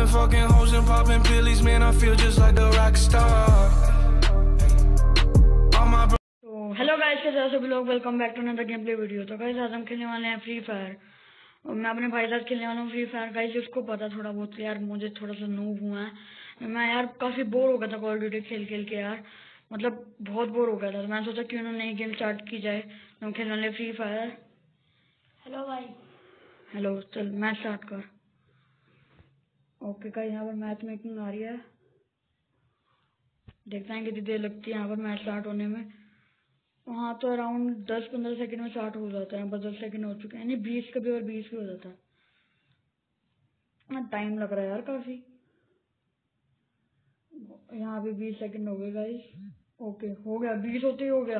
been fucking hoes and popping pillies, man, I feel just like a rock star. तो hello guys, कैसे हैं सभी लोग। Welcome back to another game play video. तो guys आज हम खेलने वाले हैं फ्री फायर और मैं अपने भाई साथ खेलने वाला हूँ फ्री फायर। गाइस उसको पता थोड़ा बहुत यार, मुझे थोड़ा सा नूब हुआ है। मैं यार काफी बोर हो गया था कॉल ऑफ ड्यूटी खेल खेल के यार, मतलब बहुत बोर हो गया था। तो मैंने सोचा क्यों ना नई गेम स्टार्ट की जाए। हम खेलने वाले फ्री फायर। हेलो भाई। हेलो, चल मैच स्टार्ट कर। ओके गाइस, यहाँ पर मैच मेकिंग आ रही है, देखते हैं कितनी देर लगती है यहाँ पर मैच स्टार्ट होने में। वहाँ तो अराउंड 10-15 सेकंड में स्टार्ट हो जाता है। बस 10 सेकंड हो चुके हैं, यानी 20 कभी और 20 भी हो जाता है। टाइम लग रहा है यार काफी। यहाँ भी 20 सेकंड हो गए गाइस। ओके हो गया, 20 होते ही हो गया।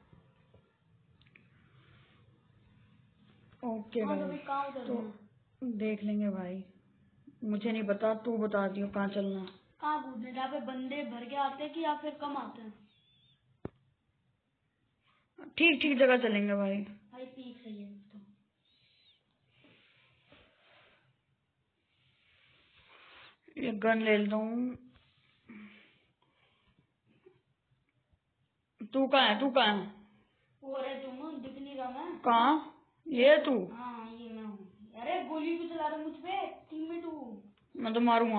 ओके गाइस, तो देख लेंगे भाई। मुझे नहीं पता, तू बता दियो कहाँ चलना। कहाँ कूदने, जहाँ पे बंदे भर के आते हैं कि या फिर कम आते हैं? ठीक ठीक जगह चलेंगे भाई। भाई पीक सही है तो। ये गन ले लेता हूँ। तू कहाँ है, तू कहाँ है? वो अरे तुम दिख नहीं रहा मैं। कहाँ? ये तू? हाँ ये मैं हूँ। अरे गोली भी चला रहा मुझ पे, टीममेट हूँ। मैं तो मारूंगा।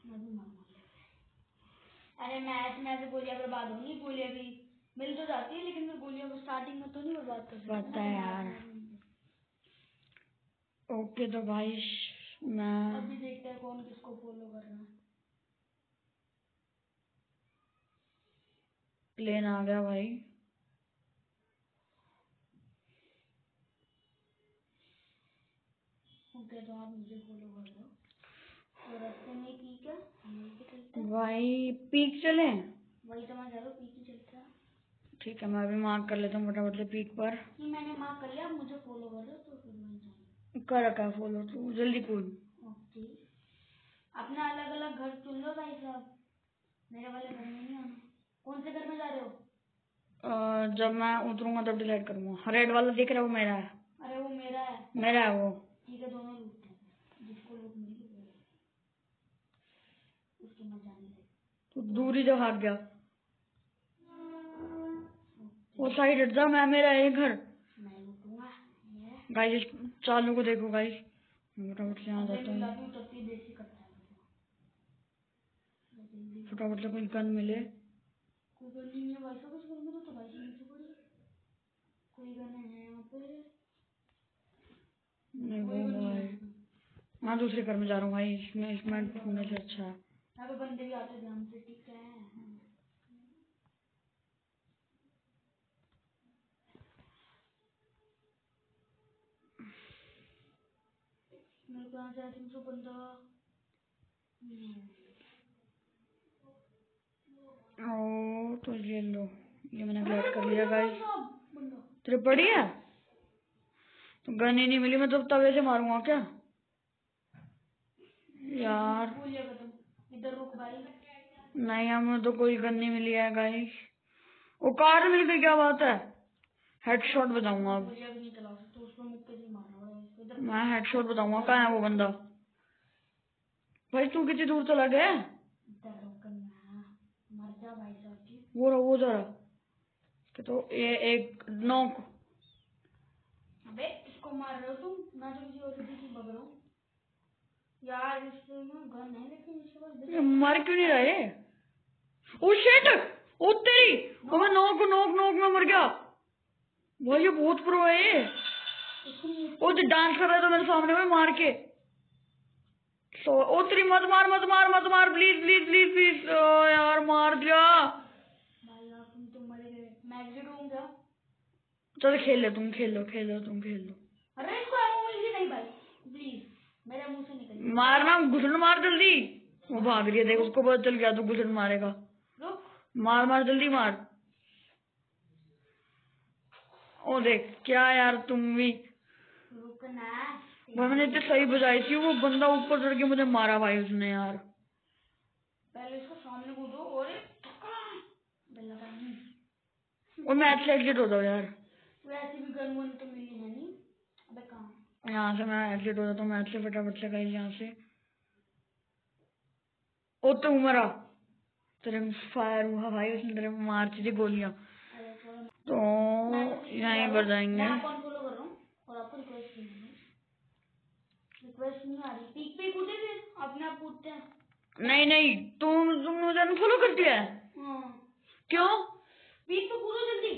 अरे मैच में ऐसे गोलियां बर्बाद होंगी। गोलियां भी मिल तो जाती है लेकिन फिर गोलियां को स्टार्टिंग में तो नहीं बर्बाद कर सकते। पता है यार। ओके तो भाई मैं अभी देखते हैं कौन किसको फॉलो कर रहा है। प्लेन आ गया भाई। ओके तो आप मुझे फॉलो कर रहे हो तो रास्ते में पीक है, हम भी चलते हैं भाई। पीक चले? वही तो मैं जा रहा हूँ, पीक ही चलते हैं। ठीक है, मैं भी मार्क कर लेता हूँ फटाफट से पीक पर। कि मैंने मार्क कर लिया, मुझे फॉलो कर रहे हो तो फिर वहीं जाएंगे। कर रखा है फॉलो, तू जल्दी कूद। ओके, अपना अलग अलग घर चुन लो भाई साहब, मेरे वाले घर में नहीं आना। कौन से घर में जा रहे हो? जब मैं उतरूंगा तब डिसाइड करूंगा। रेड वाला दिख रहा है वो मेरा है। अरे वो मेरा है। मेरा है वो। ठीक है, दोनों लूटते हैं, जिसको लूट मिली उसको मत जाने दे। तो दूरी जो भाग गया वो साइड हट जा। मैं मेरा है घर। मैं लूटूंगा। गाइस चालू को देखो गाइस, फटाफट से यहाँ जाता हूँ। फटाफट से कोई गन मिले। कोई गन नहीं है भाई साहब उस घर में, तो भाई साहब नीचे पड़ी। कोई गन है यहाँ पे? नहीं वो भाई, मैं दूसरे घर में जा रहा हूँ भाई। इसमें ढूंढने से अच्छा है। यहाँ पे बंदे भी आते ध्यान से, ठीक है? मेरे को यहाँ से आई थिंक बंदा ओ तो ये लो, ये मैंने ग्लैड कर लिया गाइस। तेरे पड़ी है तो गन ही नहीं मिली। मैं तो तवे से मारूंगा क्या यार? इधर रुक भाई। नहीं, हमें तो कोई गन नहीं मिली है गाइस। वो कार मिल गई, क्या बात है। हेडशॉट बताऊंगा अब। मैं हेडशॉट बताऊंगा। कहाँ है वो बंदा? भाई तू कितनी दूर चला गया? वो जरा तो ये एक नॉक। अबे इसको मार रहे हो तुम? मैं तो किसी और से भग रहा हूँ यार। इससे ना गन है लेकिन इसके पास मर क्यों नहीं रहे? ओ शिट, ओ तेरी, ओ मैं नॉक नॉक नॉक में मर गया भाई। ये बहुत प्रो है ये। ओ जो डांस कर रहा है तो मेरे सामने में मार के। तो ओ तेरी, मत मार मत मार मत मार, प्लीज प्लीज प्लीज प्लीज। यार मार दिया भाई यार, तुम तो मर गए। मैं एग्जिट हूँ क्या? चल खेल ले, तुम खेल लो तुम खेल लो। अरे इसको एमो मिल गई नहीं भाई, प्लीज मेरे मुंह से निकल। मारना, घुसन मार जल्दी। वो भाग रही है, देख उसको पता चल गया तू घुसन मारेगा। रुक, मार मार जल्दी मार। ओ देख क्या यार, तुम भी रुकना। भाई। मैंने इतनी सही बजाई थी, वो बंदा ऊपर चढ़ के मुझे मारा भाई उसने यार। पहले इसको सामने कूदो और और मैच से एग्जिट हो जाओ यार। वैसे भी गन वन तो मिली है नहीं। अबे कहाँ? यहाँ से मैं एग्जिट हो जाता हूँ मैच से फटाफट से गाइस। यहाँ से ओ तू मरा, तेरे फायर हुआ भाई, उसने तेरे मार दी गोलियां। अरे छोड़ो, तो यहीं पर जाएंगे। मैं आपको अनफॉलो कर रहा हूँ और आपको रिक्वेस्ट नहीं आ रही। पीक पे कूदे फिर अपने आप कूदते हैं। नहीं तुम मुझे अनफॉलो कर दिया है। क्यों? पीक पे कूदो जल्दी।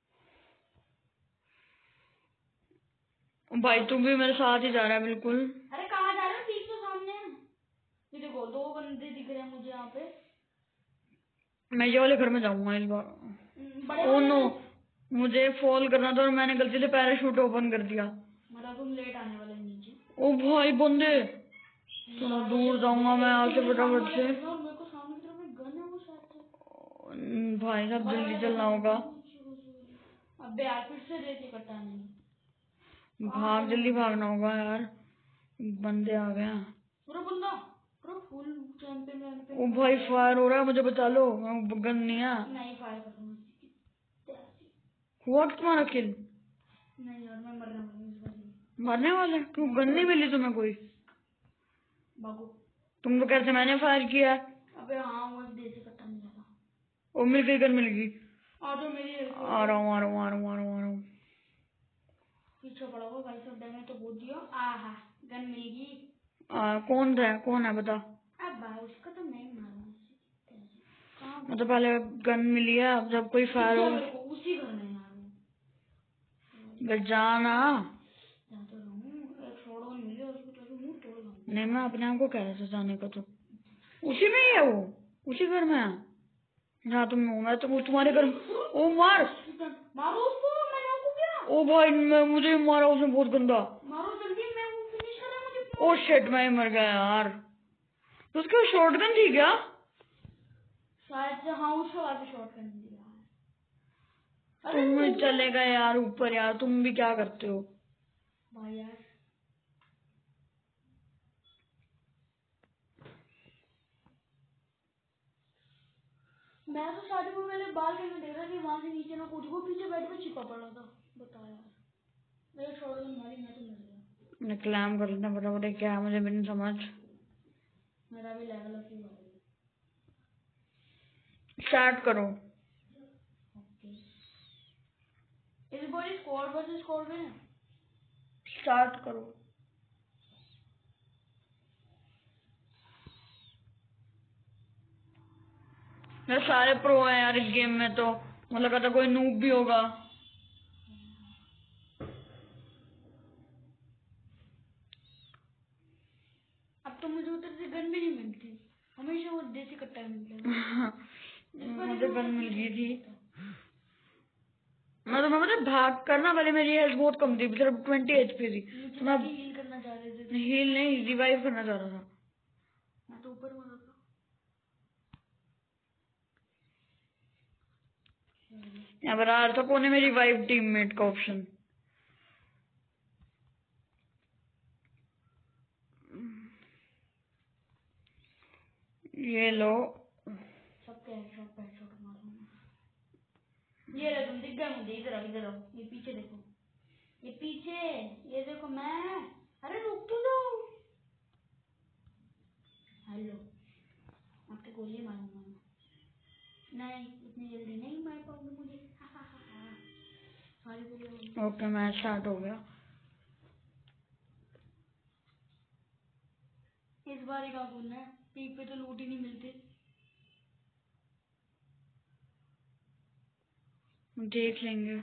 भाई तुम भी मेरे साथ ही जा रहा है बिल्कुल। अरे कहाँ जा रहे हो? पीक तो सामने है। ये देखो 2 बंदे दिख रहे हैं मुझे यहाँ पे। मैं ये वाले घर में जाऊंगा इस बार। बड़े ओ नो, मुझे फॉल करना था और मैंने गलती से पैराशूट ओपन कर दिया। मतलब तुम लेट आने वाले नीचे। ओ भाई बंदे, थोड़ा दूर जाऊंगा मैं यहाँ से फटाफट से। मेरे को सामने की तरफ एक गन है वो शायद। भाई साहब जल्दी चलना होगा। अबे यार फिर से रेत इकट्ठा नहीं। भाग, जल्दी भागना होगा यार, बंदे आ गए। पूरा बंदा पूरा फुल चैंपियन। ओ भाई फायर हो रहा है, मुझे बचा लो, गन नहीं है। नहीं फायर करूंगा। हुआ तुम्हारा किल? नहीं यार मैं मरने वाला हूँ इस बार। मरने वाले? क्यों, गन नहीं मिली तुम्हें कोई? भागो। तुम तो कहते मैंने फायर किया। अबे हाँ वो देसी कट्टा मिला था। ओ मिल गई, गन मिल गई। आ जाओ मेरी आ रहा हूँ। पीछे पड़ा हुआ भाई सब डैमेज तो बहुत दिया। आहा गन मिल गई। कौन है बता। अब भाई उसका तो मैं ही मारूंगा। मतलब पहले गन मिली है, अब जब कोई फायर हो उसी घर में जाना। जाता रहूं। एक छोड़ो नहीं मिले उसको तो मुंह तोड़ दूंगा। नहीं मैं अपने आप को कह रहा था जाने को, तो उसी में ही है वो, उसी घर में है जहाँ तुम हो। मैं तो तुम्हारे घर। ओ मार, मारो उसको। मैंने आपको क्या? ओ भाई मुझे मारा उसने बहुत गंदा। मारो जल्दी, मैं वो फिनिश कर रहा हूं। मुझे ओ शिट, मैं ही मर गया यार। तो उसके शॉटगन थी क्या? शायद से हाँ उसके बाद शॉट करने दिया। तुम चले गए यार ऊपर यार, तुम भी क्या करते हो भाई यार। मैं तो स्टार्टिंग में मैंने बालकनी में देखा कि वहां से नीचे ना कूद को पीछे बेड पे छिपा पड़ा था। बता यार मेरे शॉट में मारी मैं तो मर गया। मैं क्लैम कर लेना फटाफट, क्या है मुझे भी नहीं समझ। मेरा भी लेवल अप हुआ है। स्टार्ट करो। ओके इस बार स्क्वाड वर्सेस स्क्वाड में स्टार्ट करो। यार सारे प्रो हैं यार इस गेम में, तो मुझे लगा था कोई नूब भी होगा। अब तो मुझे उधर से गन भी नहीं मिलती, हमेशा वो देसी कट्टा मिलता है। मुझे गन मिल गई थी। मैं तो पता भाग करना, पहले मेरी हेल्थ बहुत कम थी, सिर्फ 20 HP थी, तो मैं हील करना चाह रहे थे। हील नहीं, रिवाइव करना चाह रहा था। मैं तो ऊपर मरा था। यहाँ पर आ रहा था कोने में रिवाइव टीममेट का ऑप्शन। ये लो सबके हेडशॉट मारूंगा। ये रहा तुम दिख गए मुझे। इधर आओ इधर आओ, ये पीछे देखो, ये पीछे, ये देखो मैं। अरे रुक तो दो। हेलो आपके गोली मारूंगा नहीं, इतनी जल्दी नहीं मार पाऊंगी मुझे। सारी गोली। ओके मैच स्टार्ट हो गया। इस बार का कूदना है, पीक पे तो लूट ही नहीं मिलती। देख लेंगे।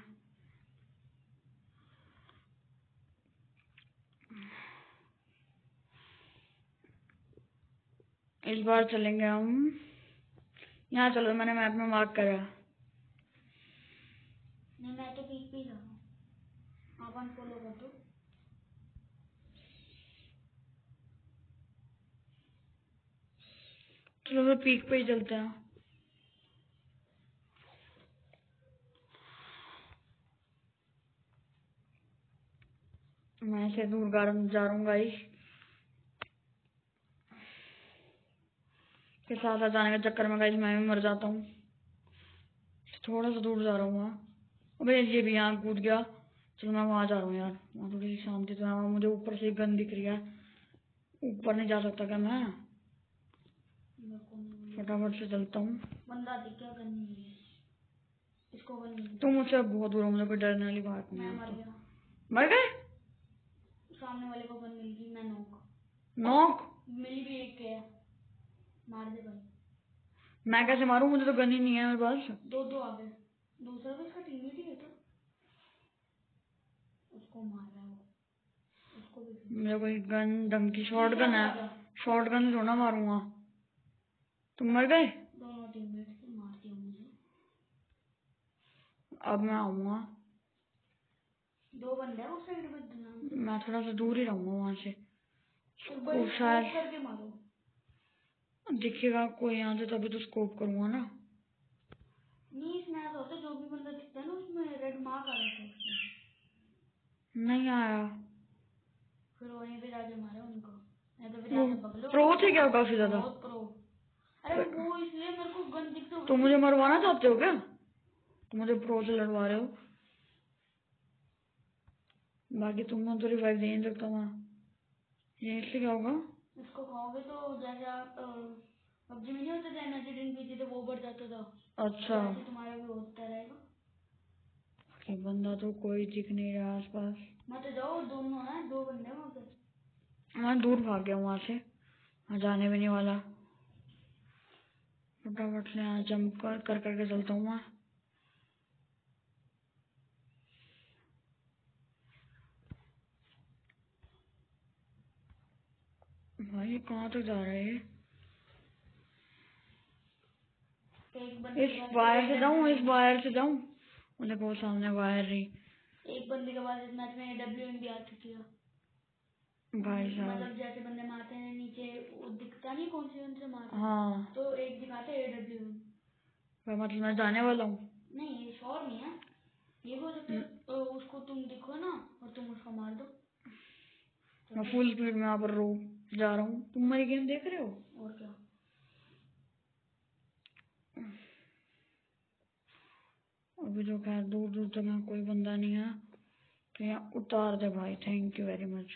इस बार चलेंगे हम यहाँ। चलो मैंने मैप में मार्क करा। नहीं मैं तो पीक पे ही जा रहा हूँ, आप अनफॉलो कर दो। चलो फिर पीक पे ही चलते हैं। मैं से दूर जा रहा हूँ गाइस के साथ जाने के चक्कर में। गाइस मैं भी मर जाता हूँ, थोड़ा सा दूर जा रहा हूँ वहाँ। अबे ये भी यहाँ कूद गया। चलो मैं वहाँ जा रहा हूँ यार, वहाँ थोड़ी सी शांति। तो मुझे ऊपर से गन दिख रही है, ऊपर नहीं जा सकता क्या मैं? मेरे को नहीं, फटाफट से चलता हूँ। बंदा दिख गया, गन नहीं मिली, इसको गन नहीं मिली। तुम मुझसे बहुत दूर हो, मुझे कोई डरने वाली बात नहीं मैं है। मर गया, मर गए? सामने वाले को गन मिल गई, मैं नॉक? मिली भी एक है, मार दे भाई। मैं कैसे मारूं, मुझे तो गन ही नहीं है मेरे पास। दो आ गए, दूसरा भी इसका टीममेट ही है क्या? उसको मार रहा है वो, उसको भी। मेरा कोई गन ढंग की शॉर्ट गन है, शॉर्ट गन से थोड़ा मारूंगा। तुम मर गए? दोनों टीममेट से मार दिया मुझे। अब मैं आऊंगा। 2 बंदे हैं उस साइड में, मैं थोड़ा सा दूर ही रहूंगा वहां से। ऊपर शायद करके मारो। दिखेगा कोई यहाँ से तभी तो स्कोप करूंगा ना। नहीं, इसमें ऐसा होता है, जो भी बंदा दिखता है ना उसमें रेड मार्क आ जाता है उसमें। नहीं आया। फिर वहीं पे जाके मारे उनको, नहीं तो फिर वो यहाँ से पकड़ो। प्रो थे क्या काफी ज्यादा? बहुत प्रो। अरे वो इसलिए मेरे को गन दिख तो। तुम मुझे मरवाना चाहते हो क्या? तुम मुझे प्रो से लड़वा रहे हो? बाकी तुम तो रिवाइव दे नहीं सकता मैं। ये इससे क्या होगा? इसको खाओगे तो जैसे आप पबजी में नहीं होता था, एनर्जी ड्रिंक पीते थे वो बढ़ जाता था, अच्छा, वैसे तुम्हारा भी होता रहेगा। कि बंदा तो कोई दिख नहीं रहा आसपास। मत जाओ, दोनों है, 2 बंदे वहाँ पे। मैं दूर भाग गया वहां से, मैं जाने भी नहीं वाला। फटाफट से यहाँ जंप कर करके चलता हूँ मैं। भाई कहाँ तक जा रहे हैं? एक बंदे इस वायर से जाऊँ, इस वायर से जाऊँ? मुझे बहुत सामने वायर रही। एक बंदे के बाद इस मैच में AWM भी आ चुकी है। भाई साहब, मतलब जैसे बंदे मारते हैं नीचे वो दिखता नहीं कौन से मारते हैं, हाँ तो एक दिखाते हैं AWM। मतलब मैं जाने वाला हूँ। नहीं, ये श्योर नहीं है, ये हो सकता है उसको तुम दिखो ना और तुम उसको मार दो। मैं फुल स्पीड में यहाँ पर जा रहा हूँ। तुम मेरी गेम देख रहे हो? और क्या। अभी तो खैर दूर दूर तक यहाँ कोई बंदा नहीं है, तो यहाँ उतार दे भाई, थैंक यू वेरी मच।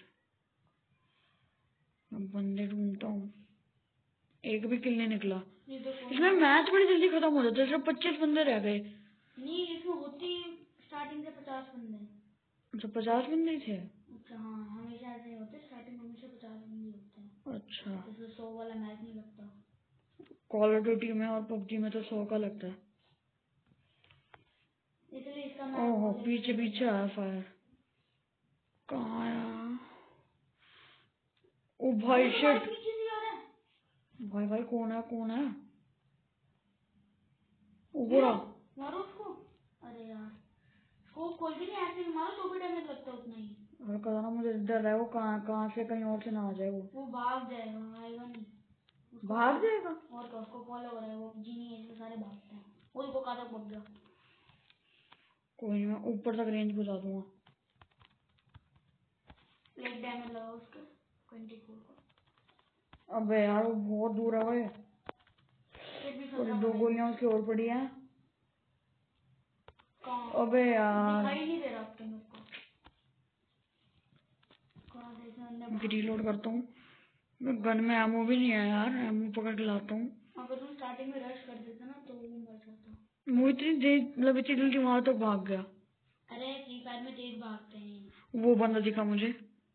अब बंदे ढूंढता हूँ, एक भी किल नहीं निकला। ये देखो, इसमें मैच बड़ी जल्दी खत्म हो जाता है, सिर्फ 25 बंदे रह गए। नहीं इसमें होती स्टार्टिंग से 50 बंदे। अच्छा 50 बंदे ही थे? अच्छा हाँ, हमेशा ऐसे ही होते, स्टार्टिंग में हमेशा 50 बंदे होते हैं। अच्छा, इसमें 100 वाला मैच नहीं लगता। कॉल ऑफ ड्यूटी में और पबजी में तो 100 का लगता है। इसलिए इसका ओहो, मैच पीछे पीछे आया फायर। कहाँ आया? ओ भाई शिट, पीछे से आ रहा है। भाई भाई कौन है, कौन है? ओ बुरा। मारो उसको। अरे यार, स्कोप खोल के नहीं, ऐसे ही मारो तो भी डैमेज लगता है उतना ही। और कहा ना मुझे डर है वो कहाँ से कहीं और से ना आ जाए। वो भाग जाएगा, आएगा नहीं। भाग जाएगा? और क्या, उसको फॉलो कर रहा है वो, जीनी है इसलिए सारे भागते हैं। वो देखो कहाँ तक भाग गया। कोई नहीं, मैं ऊपर तक रेंज पहुंचा दूंगा। एक डैमेज लगा उसको 24 को। अबे यार वो बहुत दूर है भाई, फिर भी और 17 2 गोलियां उसकी और पड़ी हैं। अबे यार, दिखाई नहीं दे रहा अब तो मेरे को। कहाँ से इसने अंदर रीलोड करता हूँ। मैं गन में एमो भी नहीं है यार, एमो पकड़ के लाता हूँ। अगर तुम स्टार्टिंग में रश कर देता ना तो वो मर जाता। वो इतनी तेज, मतलब इतनी जल्दी वहां तक भाग गया। अरे फ्री फायर में तेज भागते हैं। वो बंदा दिखा मुझे।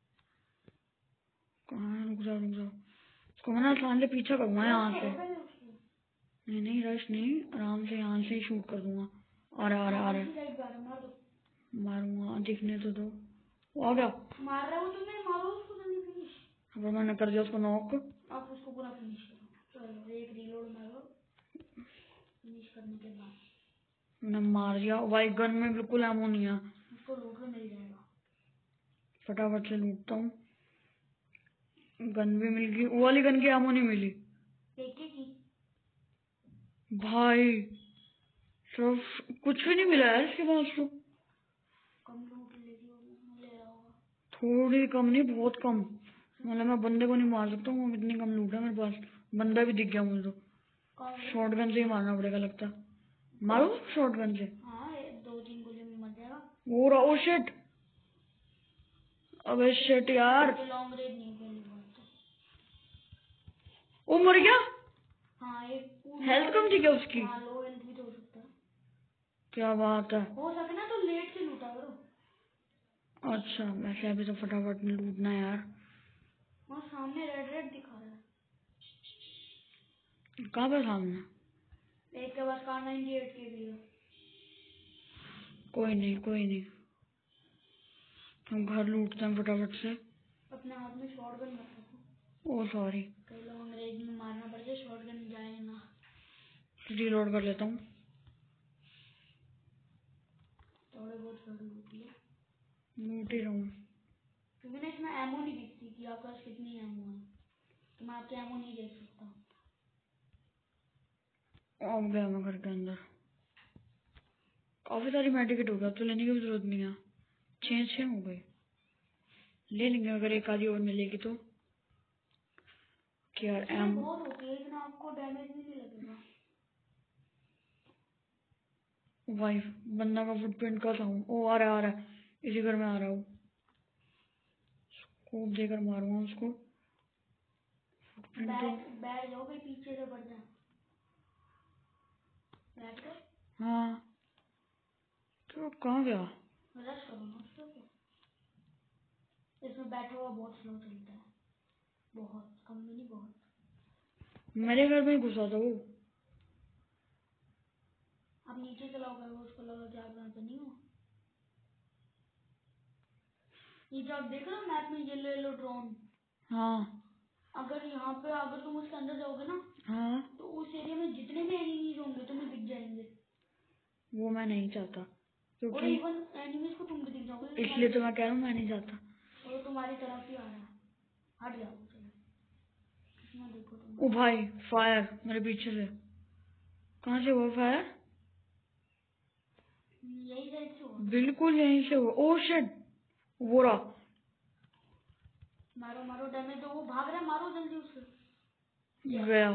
कहाँ है? रुक जाओ, उसको मैं ना आसान से पीछा करूंगा यहाँ से। नहीं नहीं रश नहीं, आराम से यहाँ से ही शूट कर दूंगा। आ रहा मारूंगा, दिखने तो दो। वो आ गया, मार रहा हूँ तुम्हें, मारो उसको जल्दी फिनिश। अब मैंने कर दिया उसको नॉक। आप उसको पूरा फिनिश करो। चलो एक रीलोड मारो, फिनिश करने के बाद मैंने मार दिया भाई, गन में बिल्कुल एमो नहीं है। उसको लूट मिल जाएगा। फटाफट से लूटता हूँ। गन भी मिल गई, वो वाली गन की एमो नहीं मिली की भाई, सिर्फ कुछ भी नहीं मिला है इसके पास तो। कम लूट ले रहा होगा। थोड़ी कम नहीं, बहुत कम। मतलब मैं बंदे को नहीं मार सकता हूँ, इतनी कम लूट है मेरे पास। बंदा भी दिख गया मुझे तो। शॉर्ट गन से ही मारना पड़ेगा लगता। मारो शॉर्ट गन से। हाँ 2-3 गोली में मर जाएगा। वो रहा, ओ शिट, अबे शिट यार, लॉन्ग रेंज नहीं खेलनी बात। वो मर गया। हेल्थ कम थी क्या उसकी? हाँ, लो हेल्थ भी तो हो सकता है। क्या बात है। हो सके ना तो लेट से लूटा करो। अच्छा वैसे अभी तो फटाफट लूटना है यार। वहाँ सामने रेड रेड दिखा रहा है। कहाँ पे सामने? एक के पास कार 98 के भी है। कोई नहीं कोई नहीं, हम घर लूटते हैं फटाफट से। अपने हाथ में शॉटगन मत रखो। ओ सॉरी, कई लोग अंग्रेज में मारना पड़ जाए, शॉटगन जाए ना। रीलोड कर लेता हूँ। थोड़े बहुत लड़ी होती है। लूट ही रहा हूँ। क्योंकि ना इसमें एमो नहीं दिखती कि आपके पास कितनी एमो है, तो मैं आपके एमो नहीं देख सकता। अब गया मैं घर के अंदर। काफी सारी मेडिकेट हो गया, अब तो लेने की भी जरूरत नहीं है। 6 हो गए, ले लेंगे अगर एक आधी और मिलेगी तो। क्या इसमें बहुत होती है लेकिन आपको डैमेज भी नहीं लगेगा। वाइफ बंदा का फुटप्रिंट का था। ओ आ रहा है, इसी घर में आ रहा हूँ। स्कोप देकर मारूंगा उसको। फुटप्रिंट तो बैठ जाओ भाई, पीछे से बढ़ जाए। बैठ गए? हाँ, तो कहाँ गया? रश करो ना उसको। इसमें बैठा हुआ बहुत स्लो चलता है, बहुत कम भी नहीं, बहुत। मेरे घर में ही घुसा था वो। आप नीचे चलाओगे वो, उसको लगा कि आप यहाँ पे नहीं हो। ये जो आप देख रहे हो मैप में येलो येलो ड्रोन, हाँ अगर यहाँ पे अगर तुम उसके अंदर जाओगे ना, हाँ, तो उस एरिया में जितने भी एनिमीज होंगे तुम्हें दिख जाएंगे। वो मैं नहीं चाहता, और क्योंकि इवन एनिमीज को तुम भी दिख जाओगे। इसलिए तो मैं कह रहा हूँ मैं नहीं चाहता। और वो तुम्हारी तरफ ही आ रहा है, हट जाओ। चलो कितना देखो तुम। ओ भाई फायर मेरे पीछे से। कहाँ से हुआ फायर? यही साइड से हुआ। बिल्कुल यहीं से हुआ। ओ शिट, वो रहा। मारो मारो, डैमेज दो, वो भाग रहा है, मारो जल्दी उससे। गया।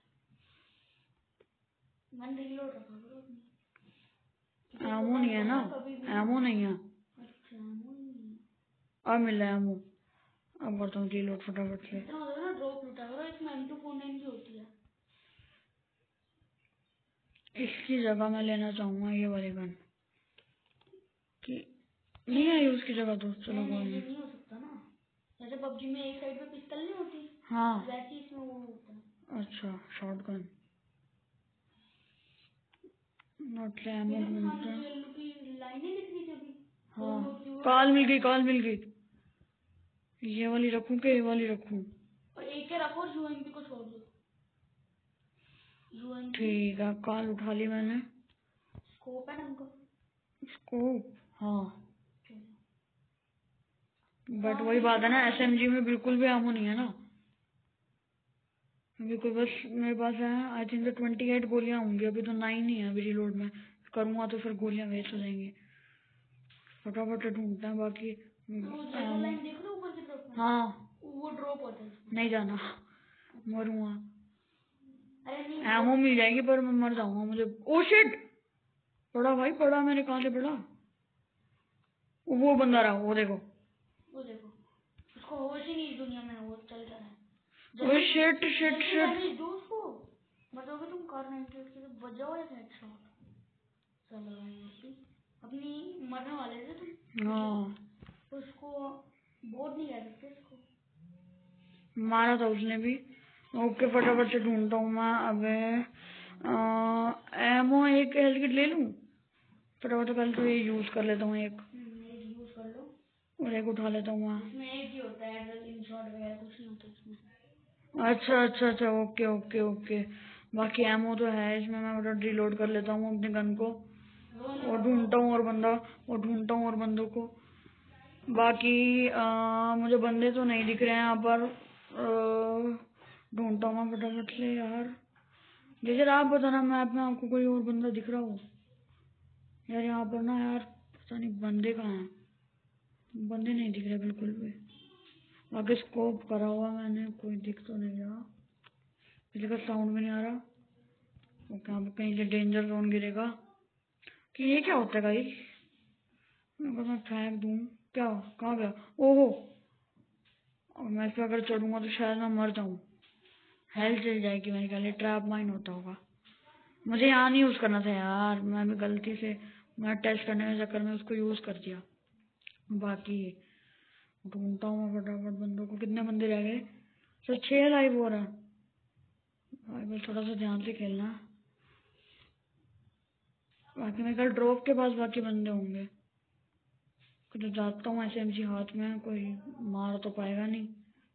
गन रीलोड रखा करो अपनी। एमो नहीं है ना, एमो नहीं है। अच्छा एमो नहीं है। अब मिल रहा है एमो। अब करता हूँ रीलोड फटाफट से। इतना होता है ना, ड्रॉप लूटा करो। इसमें M249 की होती है। इसकी जगह मैं लेना चाहूंगा ये वाली गन, कि नहीं है उसकी जगह तो चलो नहीं कोई नहीं, ये नहीं। नहीं हो सकता ना। जैसे पबजी में एक साइड पे पिस्तल नहीं होती, हाँ वैसे ही इसमें वो होता है। अच्छा, शॉटगन नॉट एमो ये देखो ढूंढते सामने जो हैं। येलो की लाइन नहीं दिख रही थी अभी, वो हाँ होती है वो। कॉल मिल गई, कॉल मिल गई। ये वाली रखूं कि ये वाली रखूं? और एक के रखो और UMP को छोड़ दो। UMP ठीक है, कॉल उठा ली मैंने। स्कोप है ना उनका। स्कोप हाँ, चलो बट वही बात है ना, SMG में बिल्कुल भी एमो नहीं है ना। अभी कोई बस मेरे पास है आई थिंक 28 गोलियां होंगी, अभी तो 9 ही है। अभी रिलोड में करूंगा तो फिर गोलियां वेस्ट हो जाएंगी। फटाफट ढूंढते हैं बाकी। वो येलो लाइन देख रहे हो ऊपर की तरफ में? हाँ वो ड्रॉप होता है इसमें। नहीं जाना, मरूंगा। अरे नहीं एमो मिल जाएगी पर मैं मर जाऊंगा। मुझे ओ शिट, पड़ा भाई पड़ा, मैंने कहाँ से पड़ा? वो बंदा रहा, वो देखो। वो देखो, उसको होश ही नहीं इस दुनिया में, वो चल रहा है। Oh shit shit shit, damage दो उसको। बचोगे तुम कार 98 के, तो बजाओ एक हेडशॉट। चलो भाई, अपनी मरने वाले थे तुम। हाँ उसको बोर्ड नहीं कह सकते इसको। मारा था उसने भी। ओके फटाफट से ढूंढता हूँ मैं। अबे एमो एक हेल्थ किट ले लूं फटाफट, कल तो ये यूज कर लेता हूँ एक, एक यूज कर लो। और एक उठा लेता हूँ मैं। इसमें एक ही होता है, एड्रेनलिन शॉट वगैरह कुछ नहीं होता इसमें। अच्छा अच्छा अच्छा, ओके ओके ओके। बाकी एमो तो है इसमें, मैं फटाफट रिलोड कर लेता हूँ अपनी गन को, और ढूंढता हूँ और बंदा, और ढूंढता हूँ और बंदों को। बाकी मुझे बंदे तो नहीं दिख रहे हैं यहाँ पर। ढूंढता हूँ मैं फटाफट से यार। जैसे आप बताना मैप में आपको कोई और बंदा दिख रहा हो यार। यहाँ पर ना यार पता नहीं बंदे कहाँ हैं, बंदे नहीं दिख रहे बिल्कुल भी। आगे स्कोप करा हुआ मैंने, कोई दिख तो नहीं रहा, किसी का साउंड भी नहीं आ रहा। ओके, यहाँ पे कहीं से डेंजर जोन गिरेगा। कि ये क्या होता है गाइस? अगर मैं फेंक दूं, क्या कहाँ गया? ओहो, और मैं इस पे अगर चढ़ूंगा तो शायद मैं मर जाऊं। हेल्थ चल जाएगी मेरे ख्याल, ट्रैप माइन होता होगा। मुझे यहाँ नहीं यूज करना था यार, मैं भी गलती से मैं टेस्ट करने के चक्कर में उसको यूज कर दिया। बाकी ढूंढता हूँ मैं फटाफट बंदों को। कितने बंदे रह गए? तो 6 लाइव हो रहा है भाई, बस थोड़ा सा ध्यान से खेलना। बाकी मैं कल ड्रॉप के पास बाकी बंदे होंगे। तो जाता हूँ SMG हाथ में, कोई मार तो पाएगा नहीं।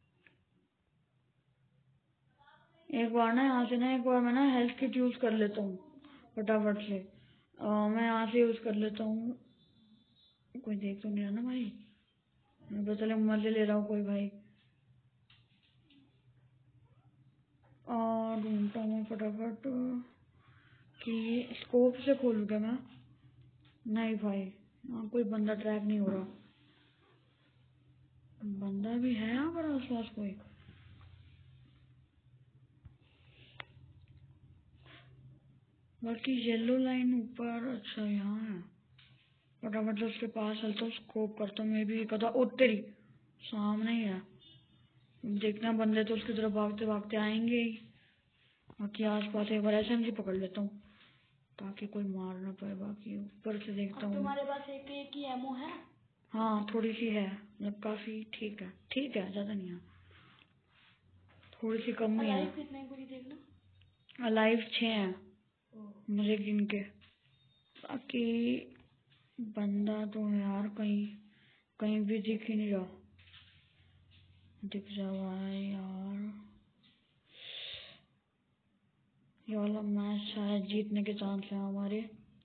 एक बार ना यहाँ से ना, एक बार मैं ना हेल्थ किट यूज कर लेता हूँ फटाफट से। मैं यहाँ से यूज कर लेता हूँ। कोई देख तो नहीं रहा ना भाई? मैं तो चले मजे ले रहा हूँ कोई भाई। और ढूंढता हूँ मैं फटाफट कि स्कोप से खोलूँ क्या मैं? नहीं भाई, यहाँ कोई बंदा ट्रैक नहीं हो रहा। बंदा भी है यहाँ पर आसपास कोई? बाकी येलो लाइन ऊपर, अच्छा यहाँ है। फटाफट से उसके पास चलता हूँ, स्कोप करता हूँ। मैं भी कदा तेरी सामने ही है। देखना बंदे तो उसकी तरफ भागते भागते आएंगे ही। बाकी आसपास एक बार SMG पकड़ लेता हूँ ताकि कोई मार ना पाए। बाकी ऊपर से देखता हूँ। तुम्हारे पास एक ही एमओ है? हाँ थोड़ी सी है, मतलब काफी ठीक है, ज्यादा नहीं है, थोड़ी सी कम ही है। लाइफ कितने पूरी देखना। लाइव 6 है मुझे गिन के। बाकी बंदा तो यार कहीं कहीं भी दिख ही नहीं रहा। दिख जावा है यार। ये वाला मैच शायद जीतने के चांस है हमारे।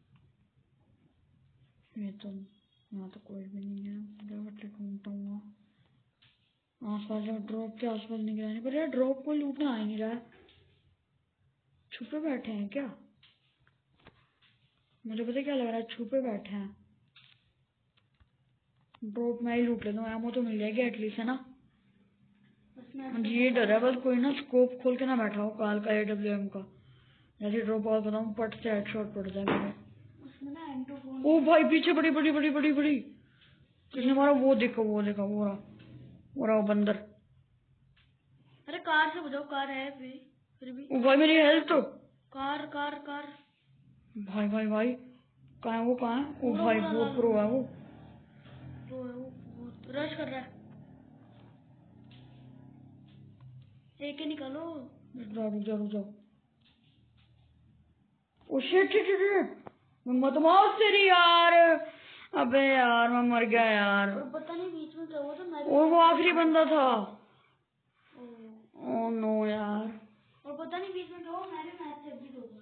ये तो यहाँ तो कोई भी नहीं है। ढूंढता हूँ आसपास, ड्रॉप के आसपास नहीं गिरा। पर यार ड्रॉप को लूटने आ ही नहीं रहा है। छुपे बैठे हैं क्या? मुझे पता क्या लग रहा है, छुपे बैठे हैं। ड्रॉप मैं ही लूट लेता हूँ, एमो तो मिल जाएगी एटलीस्ट, है ना? ये डर है बस, कोई ना स्कोप खोल के ना बैठा हो काल का AWM का। जैसे ड्रॉप आउट बताऊँ पट से हेडशॉट पड़ जाए मेरे। ओ भाई पीछे बड़ी बड़ी बड़ी बड़ी बड़ी किसने मारा? वो देखो वो रहा वो बंदर। अरे कार से बजाओ, कार है फिर भी। ओ भाई मेरी हेल्थ तो। Car car car. भाई भाई भाई कहाँ है वो? कहाँ है? ओ भाई वो प्रो है वो। रश कर रहा है। एक ही निकालो। रुक जाओ। ओ शिट शिट शिट, मैं मत मार तेरी यार। अबे यार मैं मर गया यार। पता नहीं बीच में क्या हुआ था। मैं और वो आखिरी बंदा था। ओ नो यार। और पता नहीं बीच में क्या हुआ, मैंने मैच से एग्जिट हो गया।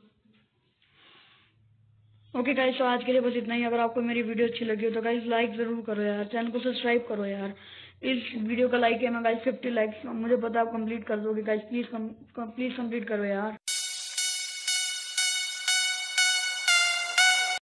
ओके गाइस, तो आज के लिए बस इतना ही। अगर आपको मेरी वीडियो अच्छी लगी हो तो गाइस लाइक जरूर करो यार, चैनल को सब्सक्राइब करो यार। इस वीडियो का लाइक है मैं गाइस 50 लाइक्स, मुझे पता आप कंप्लीट कर दोगे गाइस। प्लीज कंप्लीट करो यार।